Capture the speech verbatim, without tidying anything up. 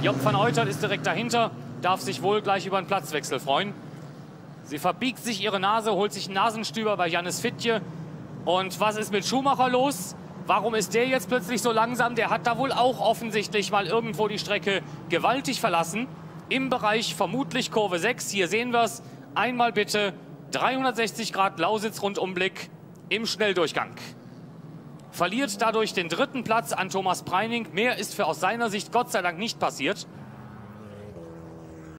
Job van Eutert ist direkt dahinter, darf sich wohl gleich über einen Platzwechsel freuen. Sie verbiegt sich ihre Nase, holt sich einen Nasenstüber bei Jannis Fittje. Und was ist mit Schumacher los? Warum ist der jetzt plötzlich so langsam? Der hat da wohl auch offensichtlich mal irgendwo die Strecke gewaltig verlassen. Im Bereich vermutlich Kurve sechs. Hier sehen wir es. Einmal bitte dreihundertsechzig Grad Lausitz-Rundumblick im Schnelldurchgang. Verliert dadurch den dritten Platz an Thomas Preining. Mehr ist für aus seiner Sicht Gott sei Dank nicht passiert.